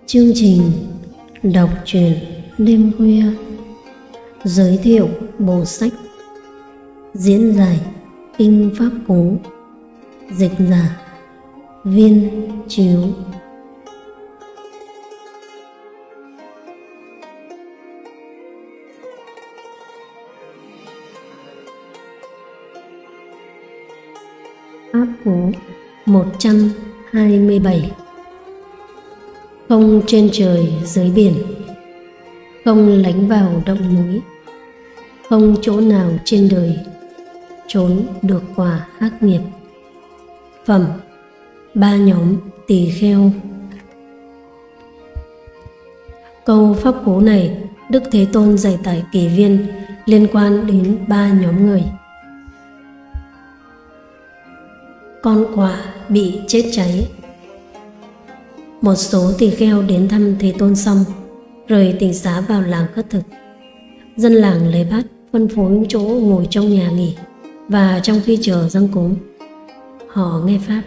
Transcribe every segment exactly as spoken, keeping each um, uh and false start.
Chương trình đọc truyện đêm khuya giới thiệu bộ sách diễn giải Kinh Pháp Cú, dịch giả Viên Chiếu. Pháp Cú một trăm hai mươi bảy. Không trên trời dưới biển, không lánh vào động núi, không chỗ nào trên đời trốn được quả ác nghiệp. Phẩm ba nhóm tỳ kheo. Câu pháp cú này Đức Thế Tôn dạy tại Kỷ Viên liên quan đến ba nhóm người. Con quả bị chết cháy. Một số tỳ kheo đến thăm Thế Tôn xong, rời tịnh xá vào làng khất thực. Dân làng lấy bát phân phối chỗ ngồi trong nhà nghỉ, và trong khi chờ dâng cúng, họ nghe pháp.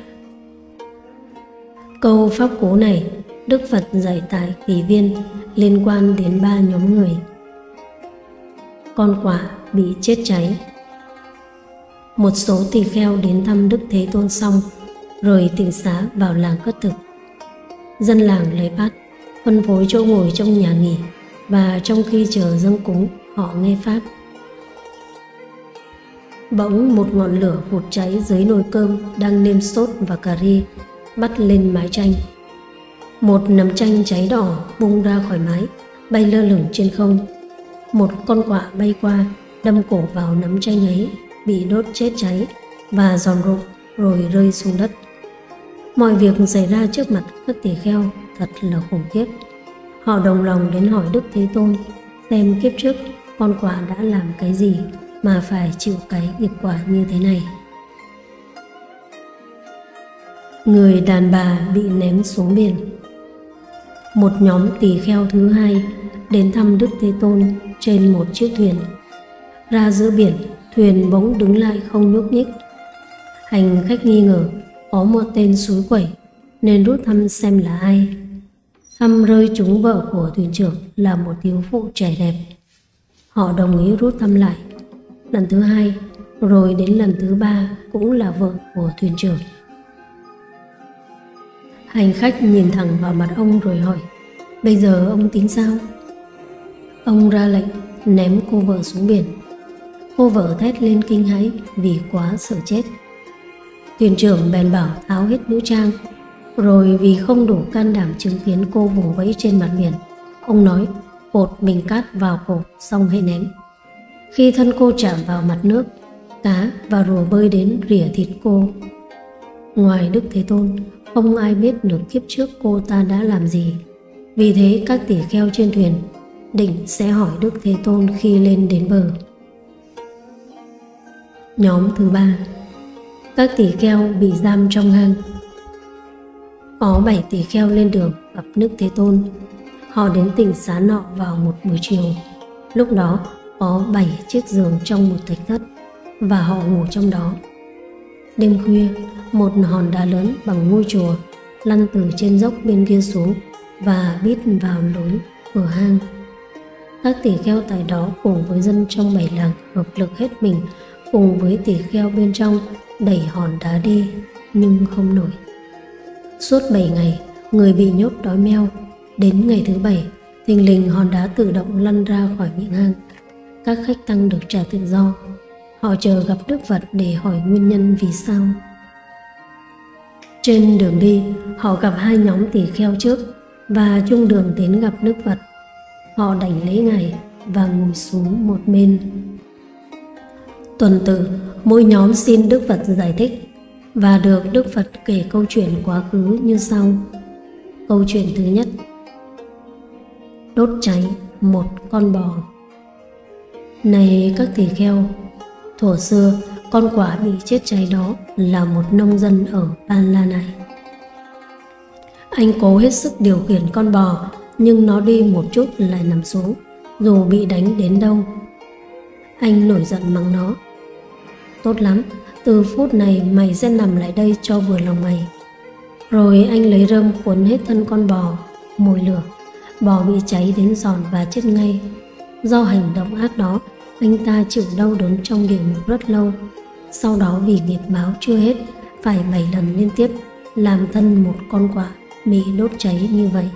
Câu pháp cú này Đức Phật dạy tại Kỷ Viên liên quan đến ba nhóm người. Con quả bị chết cháy. Một số tỳ kheo đến thăm Đức Thế Tôn xong, rời tịnh xá vào làng khất thực. Dân làng lấy bát phân phối chỗ ngồi trong nhà nghỉ, và trong khi chờ dâng cúng, họ nghe pháp. Bỗng một ngọn lửa vụt cháy dưới nồi cơm đang nêm sốt và cà ri, bắt lên mái tranh. Một nắm tranh cháy đỏ bung ra khỏi mái, bay lơ lửng trên không. Một con quạ bay qua, đâm cổ vào nắm tranh ấy, bị đốt chết cháy và giòn rụm rồi rơi xuống đất. Mọi việc xảy ra trước mặt các tỳ kheo thật là khủng khiếp. Họ đồng lòng đến hỏi Đức Thế Tôn xem kiếp trước con quạ đã làm cái gì mà phải chịu cái nghiệp quả như thế này. Người đàn bà bị ném xuống biển. Một nhóm tỳ kheo thứ hai đến thăm Đức Thế Tôn trên một chiếc thuyền. Ra giữa biển, thuyền bỗng đứng lại không nhúc nhích. Hành khách nghi ngờ có một tên suối quẩy nên rút thăm xem là ai. Thăm rơi trúng vợ của thuyền trưởng là một thiếu phụ trẻ đẹp. Họ đồng ý rút thăm lại. Lần thứ hai, rồi đến lần thứ ba cũng là vợ của thuyền trưởng. Hành khách nhìn thẳng vào mặt ông rồi hỏi: bây giờ ông tính sao? Ông ra lệnh ném cô vợ xuống biển. Cô vợ thét lên kinh hãi vì quá sợ chết. Thuyền trưởng bèn bảo tháo hết nữ trang, rồi vì không đủ can đảm chứng kiến cô vùng vẫy trên mặt biển, ông nói cột bình cát vào cổ xong hãy ném. Khi thân cô chạm vào mặt nước, cá và rùa bơi đến rỉa thịt cô. Ngoài Đức Thế Tôn, không ai biết được kiếp trước cô ta đã làm gì. Vì thế các tỳ kheo trên thuyền định sẽ hỏi Đức Thế Tôn khi lên đến bờ. Nhóm thứ ba. Các tỳ kheo bị giam trong hang. Có bảy tỳ kheo lên đường gặp Đức Thế Tôn. Họ đến tịnh xá nọ vào một buổi chiều. Lúc đó có bảy chiếc giường trong một thạch thất, và họ ngủ trong đó. Đêm khuya, một hòn đá lớn bằng ngôi chùa lăn từ trên dốc bên kia xuống và bít vào lối cửa hang. Các tỳ kheo tại đó cùng với dân trong bảy làng hợp lực hết mình cùng với tỳ kheo bên trong đẩy hòn đá đi, nhưng không nổi. Suốt bảy ngày, người bị nhốt đói meo. Đến ngày thứ bảy, thình lình hòn đá tự động lăn ra khỏi miệng hang. Các khách tăng được trả tự do. Họ chờ gặp Đức Phật để hỏi nguyên nhân vì sao. Trên đường đi, họ gặp hai nhóm tỳ kheo trước, và chung đường đến gặp Đức Phật. Họ đảnh lễ Ngài và ngồi xuống một bên. Tuần tự, mỗi nhóm xin Đức Phật giải thích, và được Đức Phật kể câu chuyện quá khứ như sau. Câu chuyện thứ nhất: đốt cháy một con bò. Này các tỳ kheo, thuở xưa con quả bị chết cháy đó là một nông dân ở Ban La này. Anh cố hết sức điều khiển con bò, nhưng nó đi một chút lại nằm xuống, dù bị đánh đến đâu. Anh nổi giận mắng nó: tốt lắm, từ phút này mày sẽ nằm lại đây cho vừa lòng mày. Rồi anh lấy rơm cuốn hết thân con bò, mồi lửa, bò bị cháy đến giòn và chết ngay. Do hành động ác đó, anh ta chịu đau đớn trong địa ngục rất lâu. Sau đó vì nghiệp báo chưa hết, phải bảy lần liên tiếp làm thân một con quạ bị đốt cháy như vậy.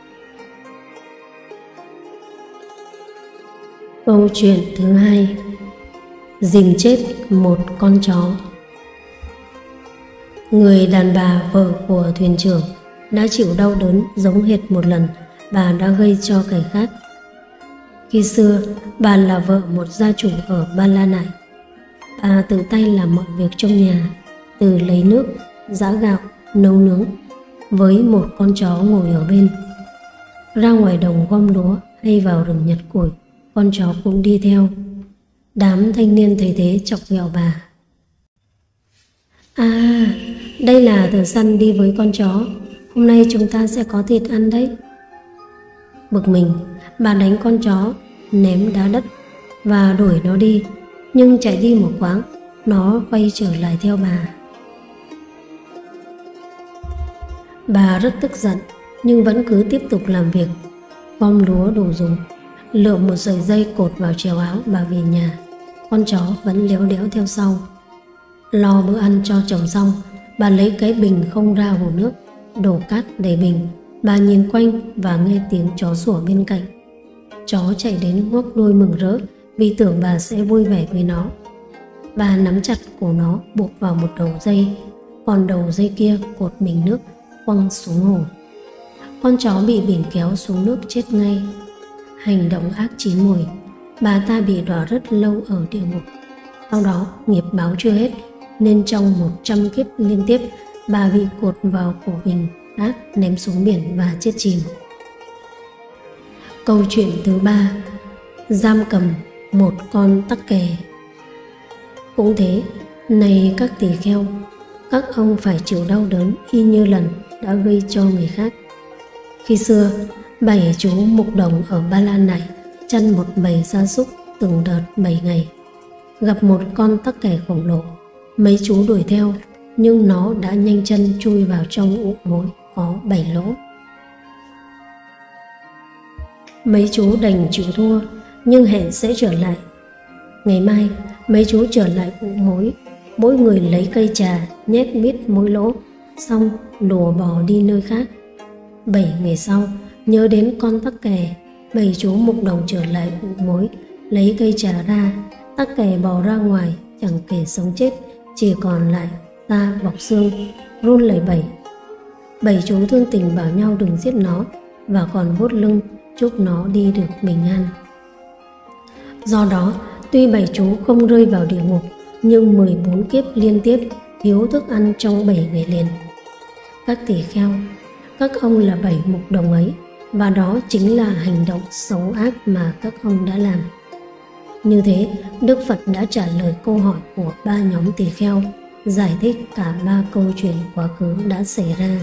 Câu chuyện thứ hai: dìm chết một con chó. Người đàn bà vợ của thuyền trưởng đã chịu đau đớn giống hệt một lần bà đã gây cho kẻ khác. Khi xưa, bà là vợ một gia chủ ở Ba La Nại. Bà tự tay làm mọi việc trong nhà, từ lấy nước, giã gạo, nấu nướng, với một con chó ngồi ở bên. Ra ngoài đồng gom lúa hay vào rừng nhặt củi, con chó cũng đi theo. Đám thanh niên thấy thế chọc ghẹo bà. À, đây là thợ săn đi với con chó, hôm nay chúng ta sẽ có thịt ăn đấy. Bực mình, bà đánh con chó, ném đá đất và đuổi nó đi. Nhưng chạy đi một quãng, nó quay trở lại theo bà. Bà rất tức giận, nhưng vẫn cứ tiếp tục làm việc, gom lúa đủ dùng, lượm một sợi dây cột vào trèo áo bà về nhà. Con chó vẫn léo đéo theo sau. Lo bữa ăn cho chồng xong, bà lấy cái bình không ra hồ nước, đổ cát đầy bình. Bà nhìn quanh và nghe tiếng chó sủa bên cạnh. Chó chạy đến ngoắc đuôi mừng rỡ vì tưởng bà sẽ vui vẻ với nó. Bà nắm chặt cổ nó buộc vào một đầu dây, còn đầu dây kia cột bình nước quăng xuống hồ. Con chó bị biển kéo xuống nước chết ngay. Hành động ác chín mùi, bà ta bị đọa rất lâu ở địa ngục. Sau đó nghiệp báo chưa hết, nên trong một trăm kiếp liên tiếp, bà bị cột vào cổ bình cát ném xuống biển và chết chìm. Câu chuyện thứ ba: giam cầm một con tắc kè. Cũng thế, này các tỳ kheo, các ông phải chịu đau đớn y như lần đã gây cho người khác. Khi xưa, bảy chú mục đồng ở Ba La Nại chăn một bầy gia súc từng đợt bảy ngày. Gặp một con tắc kè khổng lồ, mấy chú đuổi theo, nhưng nó đã nhanh chân chui vào trong ụ mối có bảy lỗ. Mấy chú đành chịu thua, nhưng hẹn sẽ trở lại. Ngày mai, mấy chú trở lại ụ mối, mỗi người lấy cây trà nhét mít mỗi lỗ, xong lùa bò đi nơi khác. Bảy ngày sau, nhớ đến con tắc kè, bảy chú mục đồng trở lại ụ mối, lấy cây trà ra. Tắc kè bò ra ngoài, chẳng kể sống chết, chỉ còn lại da bọc xương, run lẩy bẩy. Bảy chú thương tình bảo nhau đừng giết nó, và còn vuốt lưng chúc nó đi được bình an. Do đó, tuy bảy chú không rơi vào địa ngục, nhưng mười bốn kiếp liên tiếp thiếu thức ăn trong bảy ngày liền. Các tỳ kheo, các ông là bảy mục đồng ấy, và đó chính là hành động xấu ác mà các ông đã làm. Như thế, Đức Phật đã trả lời câu hỏi của ba nhóm tỳ kheo, giải thích cả ba câu chuyện quá khứ đã xảy ra.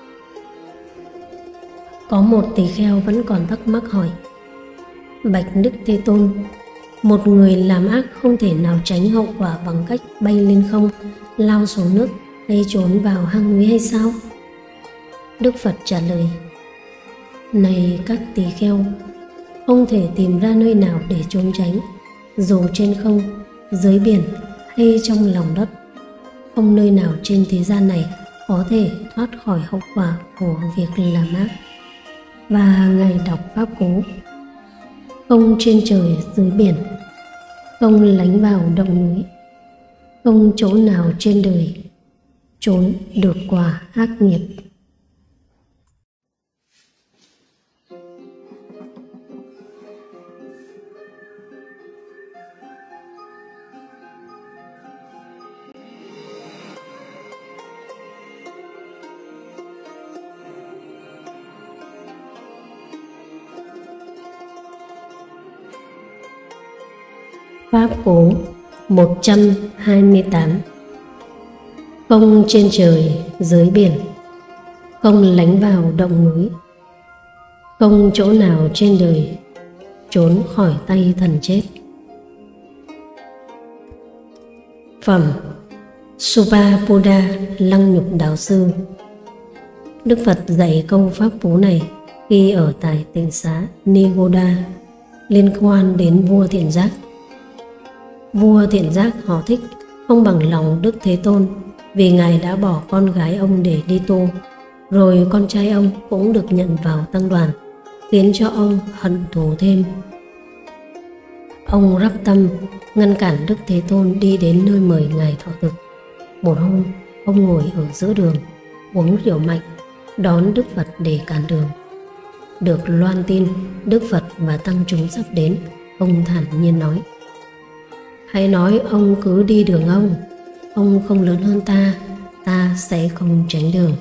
Có một tỳ kheo vẫn còn thắc mắc hỏi: bạch Đức Thế Tôn, một người làm ác không thể nào tránh hậu quả bằng cách bay lên không, lao xuống nước hay trốn vào hang núi hay sao? Đức Phật trả lời: này các tỳ kheo, không thể tìm ra nơi nào để trốn tránh, dù trên không, dưới biển hay trong lòng đất. Không nơi nào trên thế gian này có thể thoát khỏi hậu quả của việc làm ác. Và Ngài đọc pháp cú: không trên trời dưới biển, không lánh vào động núi, không chỗ nào trên đời trốn được quả ác nghiệp. Pháp cú một trăm hai mươi tám. Không trên trời dưới biển, không lánh vào động núi, không chỗ nào trên đời trốn khỏi tay thần chết. Phẩm Supabuddha Lăng Nhục Đạo Sư. Đức Phật dạy câu pháp cú này khi ở tại tỉnh xá Nigoda liên quan đến vua Thiện Giác. Vua Thiện Giác họ thích không bằng lòng Đức Thế Tôn vì ngài đã bỏ con gái ông để đi tu, rồi con trai ông cũng được nhận vào tăng đoàn, khiến cho ông hận thù thêm. Ông rắp tâm ngăn cản Đức Thế Tôn đi đến nơi mời ngài thọ thực. Một hôm, ông ngồi ở giữa đường uống rượu mạnh, đón Đức Phật để cản đường. Được loan tin Đức Phật và tăng chúng sắp đến, ông thản nhiên nói: hãy nói ông cứ đi đường ông, ông không lớn hơn ta, ta sẽ không tránh đường.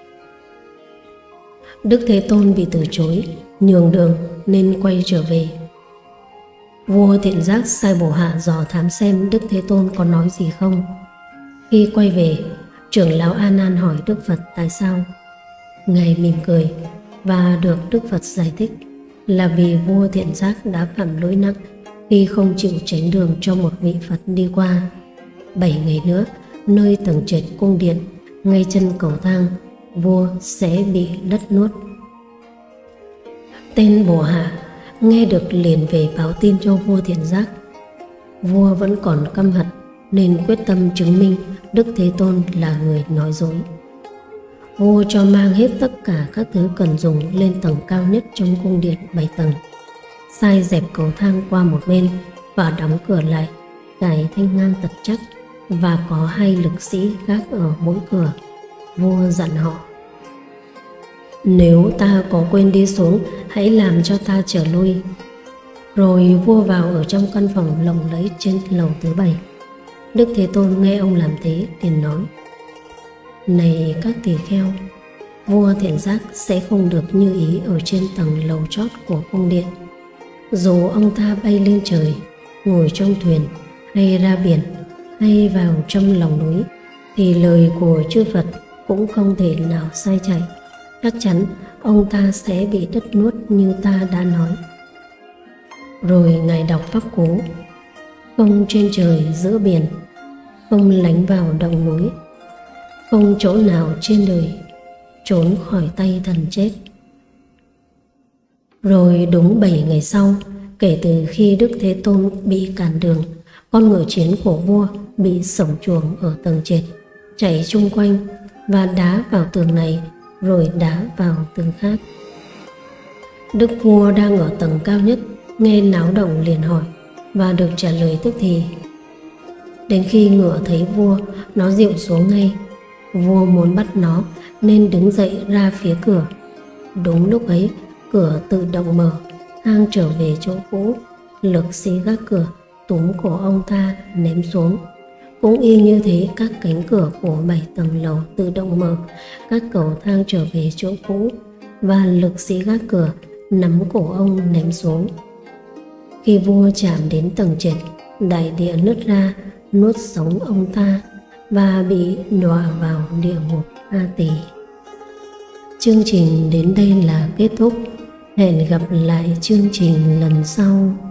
Đức Thế Tôn bị từ chối nhường đường nên quay trở về. Vua Thiện Giác sai bộ hạ dò thám xem Đức Thế Tôn có nói gì không. Khi quay về, trưởng lão A Nan hỏi Đức Phật tại sao. Ngài mỉm cười và được Đức Phật giải thích là vì vua Thiện Giác đã phạm lỗi nặng khi không chịu tránh đường cho một vị Phật đi qua. Bảy ngày nữa, nơi tầng trệt cung điện, ngay chân cầu thang, vua sẽ bị đất nuốt. Tên bộ hạ nghe được liền về báo tin cho vua Thiện Giác. Vua vẫn còn căm hận nên quyết tâm chứng minh Đức Thế Tôn là người nói dối. Vua cho mang hết tất cả các thứ cần dùng lên tầng cao nhất trong cung điện bảy tầng, sai dẹp cầu thang qua một bên và đóng cửa lại, cài thanh ngang tật chắc và có hai lực sĩ gác ở mỗi cửa. Vua dặn họ: nếu ta có quên đi xuống, hãy làm cho ta trở lui. Rồi vua vào ở trong căn phòng lộng lẫy trên lầu thứ bảy. Đức Thế Tôn nghe ông làm thế liền nói: này các tỳ kheo, vua Thiện Giác sẽ không được như ý ở trên tầng lầu chót của cung điện. Dù ông ta bay lên trời, ngồi trong thuyền, hay ra biển, hay vào trong lòng núi, thì lời của chư Phật cũng không thể nào sai chạy. Chắc chắn ông ta sẽ bị đất nuốt như ta đã nói. Rồi ngài đọc pháp cú: không trên trời giữa biển, không lánh vào động núi, không chỗ nào trên đời trốn khỏi tay thần chết. Rồi đúng bảy ngày sau, kể từ khi Đức Thế Tôn bị cản đường, con ngựa chiến của vua bị sổng chuồng ở tầng trệt, chạy chung quanh và đá vào tường này rồi đá vào tường khác. Đức vua đang ở tầng cao nhất nghe náo động liền hỏi và được trả lời tức thì. Đến khi ngựa thấy vua, nó dịu xuống ngay. Vua muốn bắt nó nên đứng dậy ra phía cửa. Đúng lúc ấy, cửa tự động mở, thang trở về chỗ cũ. Lực sĩ gác cửa túm cổ ông ta ném xuống. Cũng y như thế, các cánh cửa của bảy tầng lầu tự động mở, các cầu thang trở về chỗ cũ và lực sĩ gác cửa nắm cổ ông ném xuống. Khi vua chạm đến tầng trệt, đại địa nứt ra nuốt sống ông ta và bị đọa vào địa ngục A Tỳ. Chương trình đến đây là kết thúc. Hẹn gặp lại chương trình lần sau.